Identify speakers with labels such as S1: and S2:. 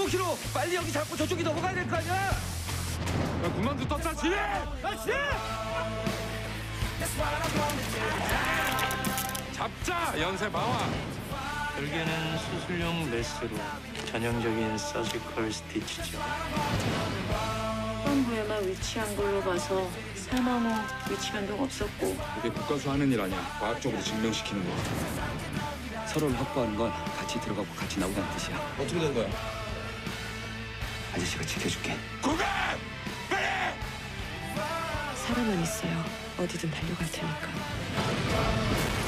S1: 정신으로 빨리 여기 잡고 저쪽이 넘어가야 될 거 아니야?
S2: 야, 그만두 떴다 지내! 잡자 연쇄 방화.
S3: 결계는 수술용 메스로 전형적인 서지컬 스티치죠.
S4: 후에만 위치한 걸로 봐서 사망 후 위치 변동 없었고
S2: 그게 국가수 하는 일 아니야. 과학적으로 증명시키는 거.
S1: 서로를 확보하는 건 같이 들어가고 같이 나오자는 뜻이야.
S2: 어떻게 된 거야?
S1: 아저씨가 지켜줄게.
S2: 구간!
S4: 사람은 있어요. 어디든 달려갈 테니까.